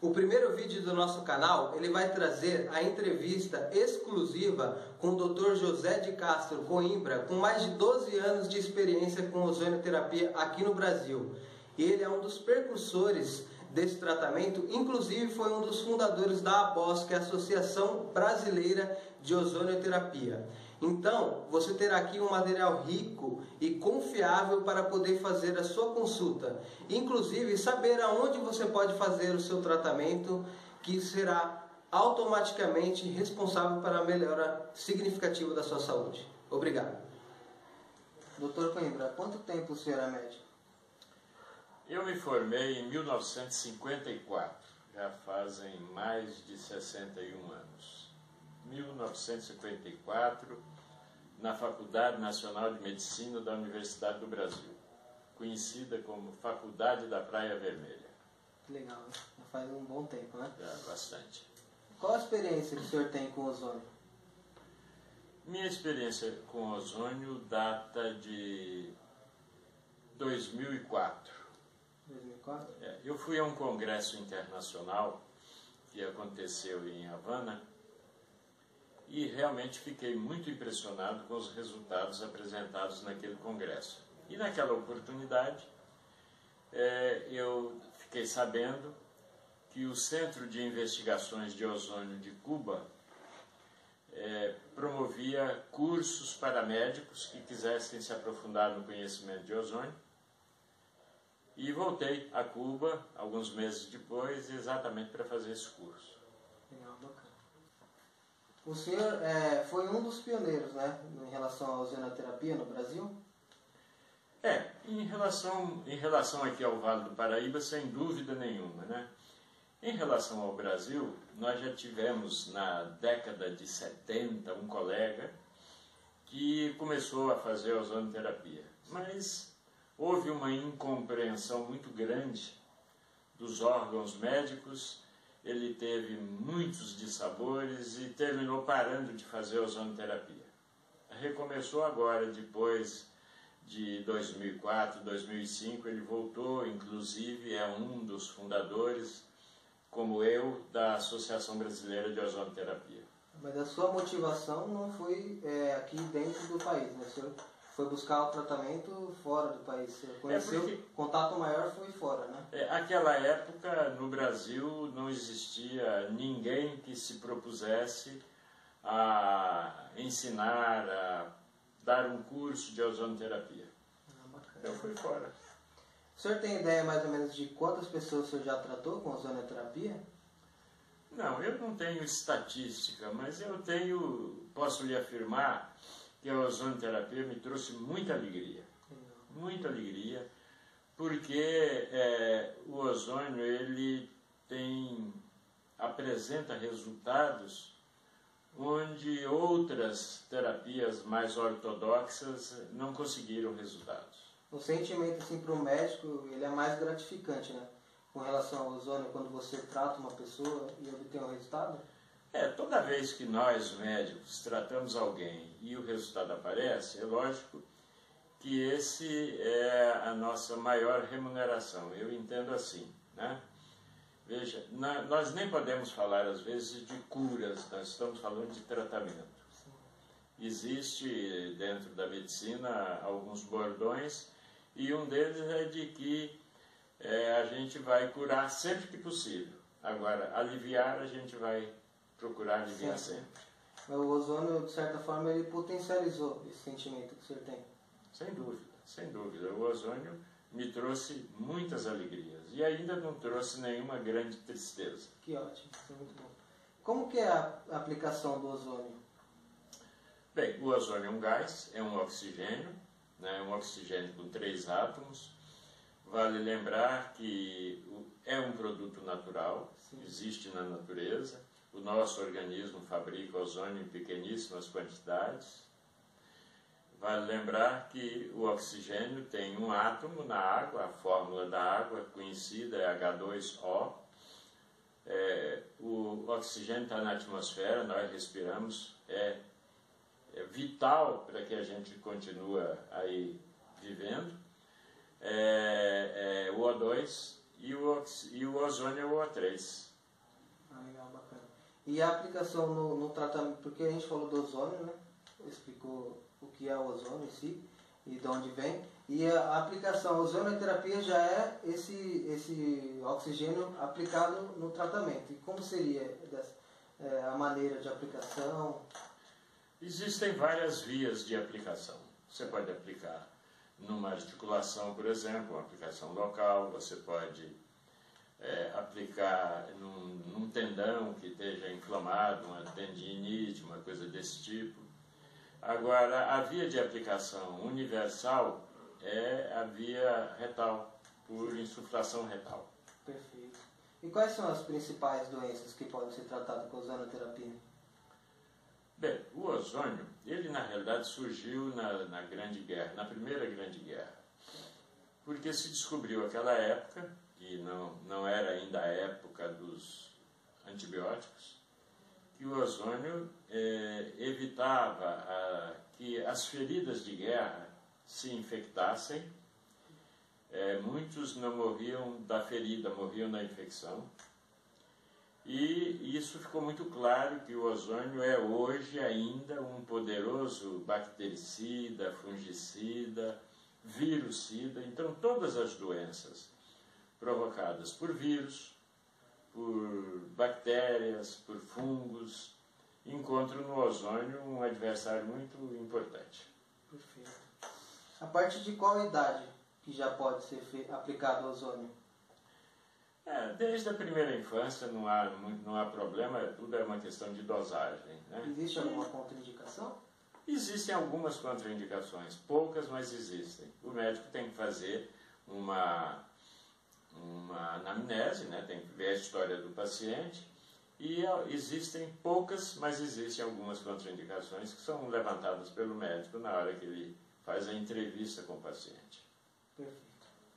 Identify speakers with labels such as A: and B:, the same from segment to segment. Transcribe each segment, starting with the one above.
A: O primeiro vídeo do nosso canal, ele vai trazer a entrevista exclusiva com o Dr. José de Castro Coimbra, com mais de 12 anos de experiência com ozonioterapia aqui no Brasil. Ele é um dos precursores desse tratamento, inclusive foi um dos fundadores da ABOS, que é a Associação Brasileira de Ozonioterapia. Então, você terá aqui um material rico e confiável para poder fazer a sua consulta. Inclusive, saber aonde você pode fazer o seu tratamento, que será automaticamente responsável para a melhora significativa da sua saúde. Obrigado. Doutor Coimbra, há quanto tempo o senhor é médico?
B: Eu me formei em 1954, já fazem mais de 61 anos. 1954, na Faculdade Nacional de Medicina da Universidade do Brasil, conhecida como Faculdade da Praia Vermelha.
A: Legal, né? Já faz um bom tempo, né?
B: Já, bastante.
A: Qual a experiência que o senhor tem com ozônio?
B: Minha experiência com ozônio data de 2004.
A: 2004?
B: Eu fui a um congresso internacional que aconteceu em Havana e realmente fiquei muito impressionado com os resultados apresentados naquele congresso. E naquela oportunidade eu fiquei sabendo que o Centro de Investigações de Ozônio de Cuba promovia cursos para médicos que quisessem se aprofundar no conhecimento de ozônio. E voltei a Cuba, alguns meses depois, exatamente para fazer esse curso.
A: Legal, bacana. O senhor foi um dos pioneiros, né, em relação à ozonioterapia no Brasil?
B: Em relação aqui ao Vale do Paraíba, sem dúvida nenhuma, né? Em relação ao Brasil, nós já tivemos na década de 70 um colega que começou a fazer ozonioterapia, mas houve uma incompreensão muito grande dos órgãos médicos, ele teve muitos dissabores e terminou parando de fazer ozonioterapia. Recomeçou agora, depois de 2004, 2005, ele voltou, inclusive é um dos fundadores, como eu, da Associação Brasileira de Ozonioterapia.
A: Mas a sua motivação não foi aqui dentro do país, né? O senhor foi buscar o tratamento fora do país. Você conheceu, o contato maior foi fora, né?
B: Aquela época, no Brasil, não existia ninguém que se propusesse a ensinar, a dar um curso de ozonioterapia.
A: Bacana.
B: Eu fui fora.
A: O senhor tem ideia mais ou menos de quantas pessoas o senhor já tratou com ozonioterapia?
B: Não, eu não tenho estatística, mas posso lhe afirmar que a ozonioterapia me trouxe muita alegria. Muita alegria, porque o ozônio ele apresenta resultados onde outras terapias mais ortodoxas não conseguiram resultados.
A: O sentimento assim, para o médico ele é mais gratificante, né? Com relação ao ozônio, quando você trata uma pessoa e obtém um resultado?
B: Toda vez que nós, médicos, tratamos alguém e o resultado aparece, é lógico que esse é a nossa maior remuneração. Eu entendo assim, né? Veja, nós nem podemos falar, às vezes, de curas, nós estamos falando de tratamento. Existe, dentro da medicina, alguns bordões, e um deles é de que a gente vai curar sempre que possível. Agora, aliviar, a gente vai procurar aliviar sempre.
A: Mas o ozônio, de certa forma, ele potencializou esse sentimento que o senhor tem?
B: Sem dúvida, sem dúvida. O ozônio me trouxe muitas alegrias e ainda não trouxe nenhuma grande tristeza.
A: Que ótimo, isso é muito bom. Como que é a aplicação do ozônio?
B: Bem, o ozônio é um gás, é um oxigênio, né, um oxigênio com 3 átomos. Vale lembrar que é um produto natural, existe na natureza. O nosso organismo fabrica ozônio em pequeníssimas quantidades. Vale lembrar que o oxigênio tem um átomo na água, a fórmula da água conhecida é H2O. O oxigênio está na atmosfera, nós respiramos, é vital para que a gente continue aí vivendo. O O2 e o ozônio é o O3.
A: Ah, legal, bacana. E a aplicação no tratamento, porque a gente falou do ozônio, né? Explicou o que é o ozônio em si e de onde vem. E a aplicação, a ozonioterapia já é esse oxigênio aplicado no tratamento. E como seria a maneira de aplicação?
B: Existem várias vias de aplicação. Você pode aplicar numa articulação, por exemplo, uma aplicação local, você pode aplicar num tendão que esteja inflamado, uma tendinite, uma coisa desse tipo. Agora, a via de aplicação universal é a via retal, por insuflação retal.
A: Perfeito. E quais são as principais doenças que podem ser tratadas com ozonoterapia?
B: Bem, o ozônio, ele na realidade surgiu na Grande Guerra, na Primeira Grande Guerra, porque se descobriu aquela época, que não era ainda a época dos antibióticos, que o ozônio evitava que as feridas de guerra se infectassem. Muitos não morriam da ferida, morriam da infecção. E isso ficou muito claro que o ozônio é hoje ainda um poderoso bactericida, fungicida, virucida. Então todas as doenças provocadas por vírus, por bactérias, por fungos, encontram no ozônio um adversário muito importante.
A: Perfeito. A partir de qual idade que já pode ser aplicado o ozônio?
B: Desde a primeira infância não há problema, tudo é uma questão de dosagem. Né?
A: Existe alguma contraindicação?
B: Existem algumas contraindicações, poucas, mas existem. O médico tem que fazer uma anamnese, né? Tem que ver a história do paciente, e existem poucas, mas existem algumas contraindicações que são levantadas pelo médico na hora que ele faz a entrevista com o paciente.
A: Perfeito.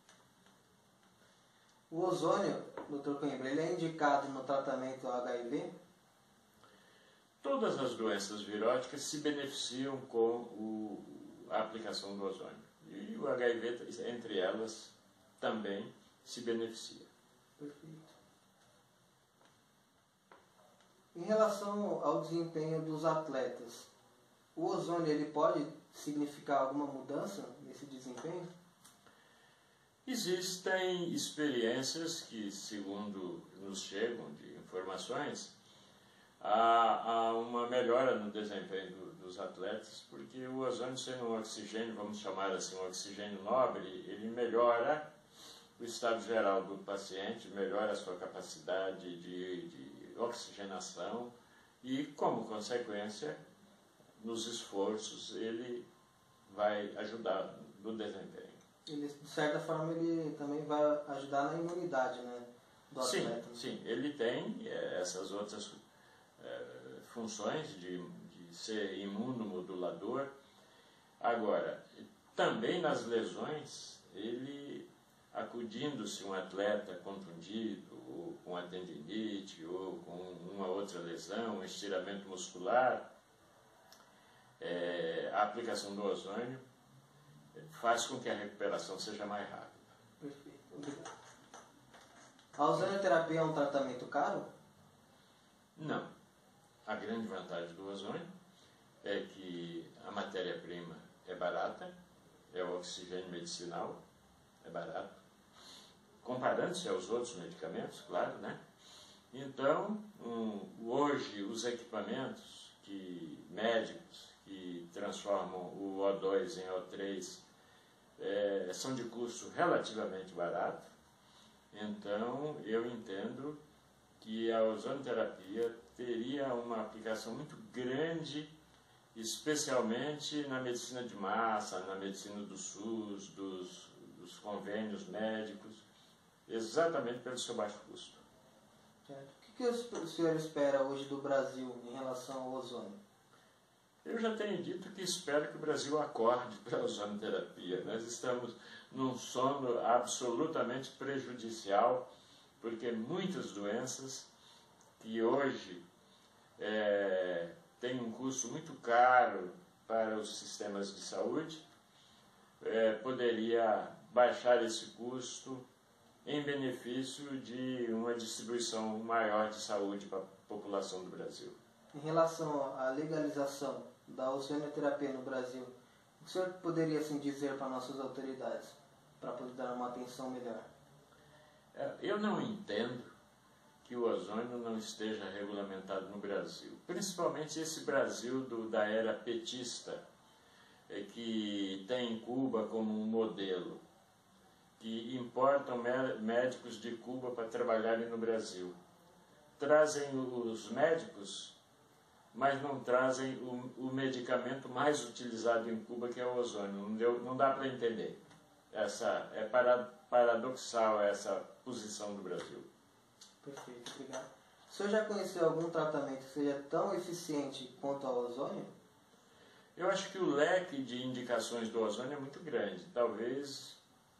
A: O ozônio, Dr. Coimbra, ele é indicado no tratamento HIV?
B: Todas as doenças viróticas se beneficiam com a aplicação do ozônio. E o HIV, entre elas, também se beneficia.
A: Perfeito. Em relação ao desempenho dos atletas, o ozônio ele pode significar alguma mudança nesse desempenho?
B: Existem experiências que, segundo nos chegam de informações, há uma melhora no desempenho dos atletas, porque o ozônio, sendo um oxigênio, vamos chamar assim, um oxigênio nobre, ele melhora o estado geral do paciente, melhora a sua capacidade de oxigenação e, como consequência, nos esforços, ele vai ajudar no desempenho.
A: Ele, de certa forma, ele também vai ajudar na imunidade, né, do atleta.
B: Sim, ele tem essas outras funções de ser imunomodulador. Agora, também nas lesões, ele, acudindo-se um atleta contundido, ou com a tendinite, ou com uma outra lesão, um estiramento muscular, a aplicação do ozônio faz com que a recuperação seja mais rápida.
A: Perfeito, obrigado. A ozonioterapia é um tratamento caro?
B: Não. A grande vantagem do ozônio é que a matéria-prima é barata, é o oxigênio medicinal, é barato, comparando-se aos outros medicamentos, claro, né? Então, hoje, os equipamentos médicos que transformam o O2 em O3 são de custo relativamente barato. Então, eu entendo que a ozonoterapia teria uma aplicação muito grande, especialmente na medicina de massa, na medicina do SUS, dos convênios médicos, exatamente pelo seu baixo custo.
A: Certo. O que o senhor espera hoje do Brasil em relação ao ozônio?
B: Eu já tenho dito que espero que o Brasil acorde para a ozonoterapia. Nós estamos num sono absolutamente prejudicial, porque muitas doenças que hoje têm um custo muito caro para os sistemas de saúde, poderia baixar esse custo em benefício de uma distribuição maior de saúde para a população do Brasil.
A: Em relação à legalização da ozonioterapia no Brasil, o que o senhor poderia assim, dizer para nossas autoridades, para poder dar uma atenção melhor?
B: Eu não entendo que o ozônio não esteja regulamentado no Brasil, principalmente esse Brasil da era petista, que tem Cuba como um modelo, que importam médicos de Cuba para trabalharem no Brasil. Trazem os médicos, mas não trazem o medicamento mais utilizado em Cuba, que é o ozônio. Não dá para entender. É paradoxal essa posição do Brasil.
A: Perfeito, obrigado. O senhor já conheceu algum tratamento que seja tão eficiente quanto ao ozônio?
B: Eu acho que o leque de indicações do ozônio é muito grande. Talvez,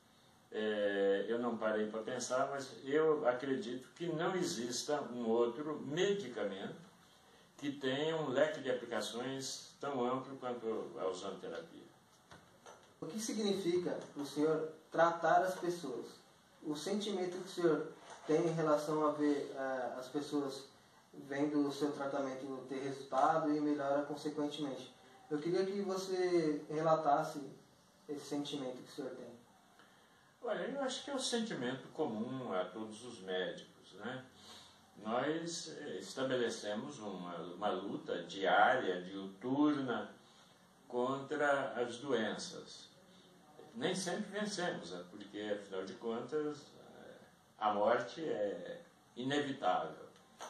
B: eu não parei para pensar, mas eu acredito que não exista um outro medicamento que tenha um leque de aplicações tão amplo quanto a ozonoterapia.
A: O que significa o senhor tratar as pessoas? O sentimento que o senhor tem em relação a ver as pessoas vendo o seu tratamento ter resultado e melhora consequentemente. Eu queria que você relatasse esse sentimento que o senhor tem.
B: Olha, eu acho que é o sentimento comum a todos os médicos, né? Nós estabelecemos uma luta diária, diuturna, contra as doenças. Nem sempre vencemos, porque, afinal de contas, a morte é inevitável.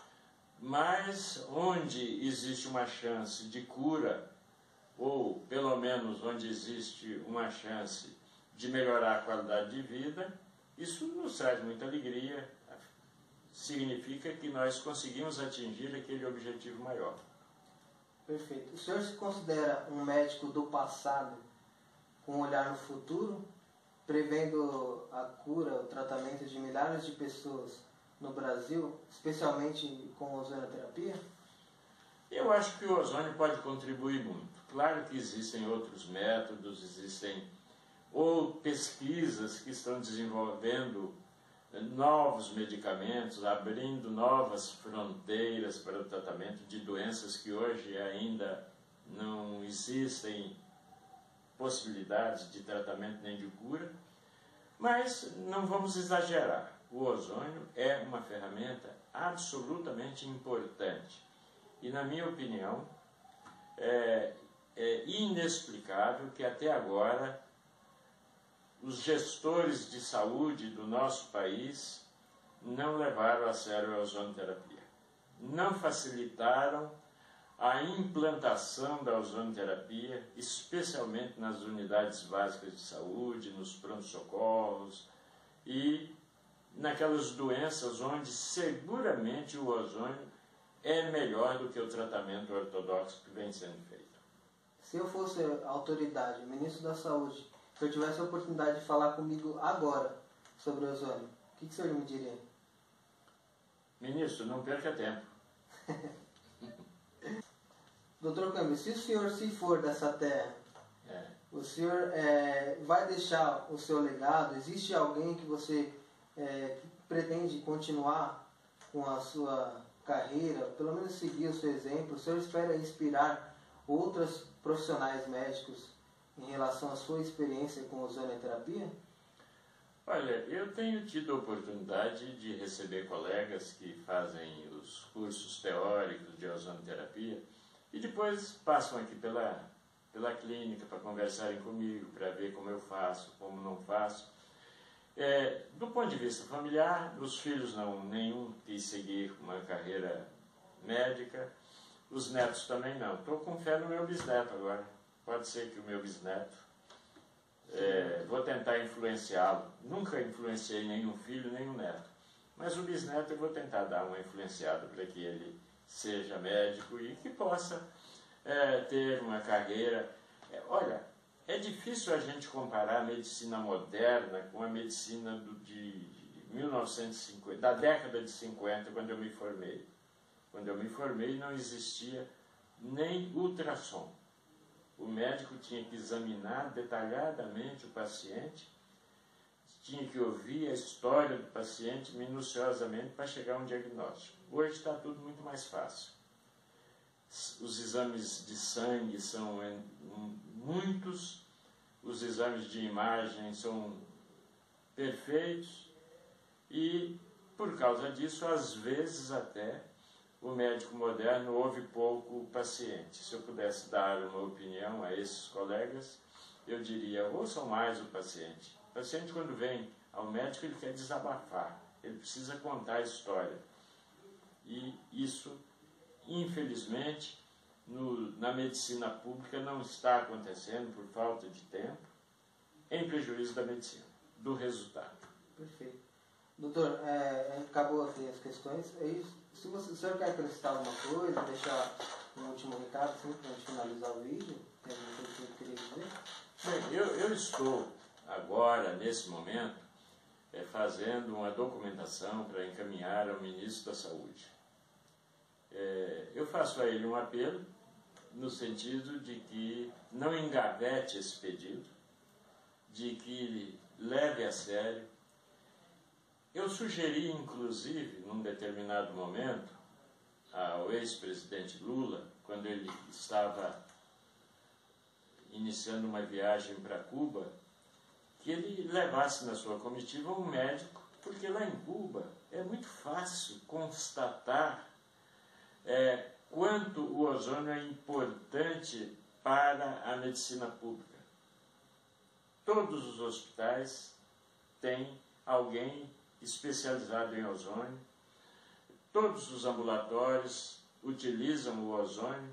B: Mas onde existe uma chance de cura, ou pelo menos onde existe uma chance de melhorar a qualidade de vida, isso nos traz muita alegria. Significa que nós conseguimos atingir aquele objetivo maior.
A: Perfeito. O senhor se considera um médico do passado, com um olhar no futuro, prevendo a cura, o tratamento de milhares de pessoas no Brasil, especialmente com a ozonoterapia?
B: Eu acho que o ozônio pode contribuir muito. Claro que existem outros métodos, existem ou pesquisas que estão desenvolvendo novos medicamentos, abrindo novas fronteiras para o tratamento de doenças que hoje ainda não existem possibilidades de tratamento nem de cura, mas não vamos exagerar. O ozônio é uma ferramenta absolutamente importante e, na minha opinião, é inexplicável que até agora os gestores de saúde do nosso país não levaram a sério a ozonoterapia. Não facilitaram a implantação da ozonoterapia, especialmente nas unidades básicas de saúde, nos pronto-socorros e naquelas doenças onde seguramente o ozônio é melhor do que o tratamento ortodoxo que vem sendo feito.
A: Se eu fosse a autoridade, o ministro da Saúde, se eu tivesse a oportunidade de falar comigo agora sobre o ozônio, o que o senhor me diria?
B: Ministro, não perca tempo.
A: Doutor Câmbio, se o senhor se for dessa terra, o senhor vai deixar o seu legado? Existe alguém que você que pretende continuar com a sua carreira, pelo menos seguir o seu exemplo? O senhor espera inspirar outros profissionais médicos em relação à sua experiência com ozonoterapia?
B: Olha, eu tenho tido a oportunidade de receber colegas que fazem os cursos teóricos de ozonoterapia e depois passam aqui pela clínica para conversarem comigo, para ver como eu faço, como não faço. Do ponto de vista familiar, os filhos nenhum quis seguir uma carreira médica, os netos também não. Estou com fé no meu bisneto agora. Pode ser que o meu bisneto, vou tentar influenciá-lo. Nunca influenciei nenhum filho, nenhum neto. Mas o bisneto eu vou tentar dar uma influenciada para que ele seja médico e que possa ter uma carreira. Olha, é difícil a gente comparar a medicina moderna com a medicina de 1950, da década de 50, quando eu me formei. Quando eu me formei não existia nem ultrassom. O médico tinha que examinar detalhadamente o paciente, tinha que ouvir a história do paciente minuciosamente para chegar a um diagnóstico. Hoje está tudo muito mais fácil. Os exames de sangue são muitos, os exames de imagem são perfeitos e, por causa disso, às vezes até o médico moderno ouve pouco o paciente. Se eu pudesse dar uma opinião a esses colegas, eu diria, ouçam mais o paciente. O paciente, quando vem ao médico, ele quer desabafar, ele precisa contar a história. E isso, infelizmente, na medicina pública não está acontecendo por falta de tempo, em prejuízo da medicina, do resultado.
A: Perfeito. Doutor, acabou assim as questões. Se o senhor quer acrescentar alguma coisa, deixar um último recado assim, para a gente finalizar o vídeo, tem alguma coisa que eu queria dizer?
B: Bem, eu estou agora, nesse momento, fazendo uma documentação para encaminhar ao Ministro da Saúde. Eu faço a ele um apelo no sentido de que não engavete esse pedido, de que leve a sério. Eu sugeri, inclusive, num determinado momento, ao ex-presidente Lula, quando ele estava iniciando uma viagem para Cuba, que ele levasse na sua comitiva um médico, porque lá em Cuba é muito fácil constatar quanto o ozônio é importante para a medicina pública. Todos os hospitais têm alguém especializado em ozônio, todos os ambulatórios utilizam o ozônio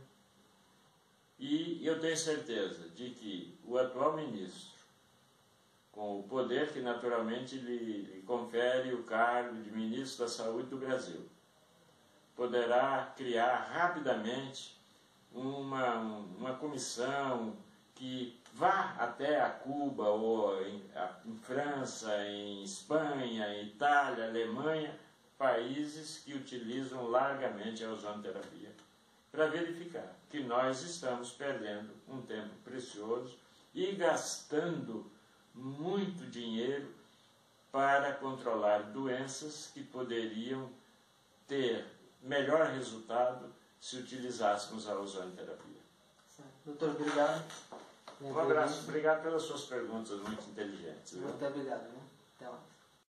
B: e eu tenho certeza de que o atual ministro, com o poder que naturalmente lhe confere o cargo de Ministro da Saúde do Brasil, poderá criar rapidamente uma comissão que vá até a Cuba, ou em França, em Espanha, em Itália, Alemanha, países que utilizam largamente a ozonoterapia, para verificar que nós estamos perdendo um tempo precioso e gastando muito dinheiro para controlar doenças que poderiam ter melhor resultado se utilizássemos a ozonoterapia.
A: Doutor, obrigado.
B: Um abraço, obrigado pelas suas perguntas muito inteligentes.
A: Muito obrigado. Né? Até mais.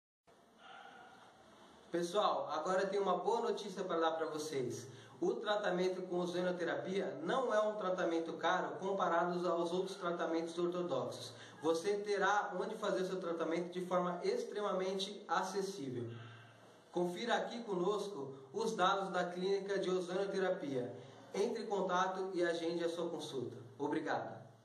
A: Pessoal, agora eu tenho uma boa notícia para dar para vocês. O tratamento com ozonoterapia não é um tratamento caro comparado aos outros tratamentos ortodoxos. Você terá onde fazer seu tratamento de forma extremamente acessível. Confira aqui conosco os dados da clínica de ozonoterapia. Entre em contato e agende a sua consulta. Obrigado.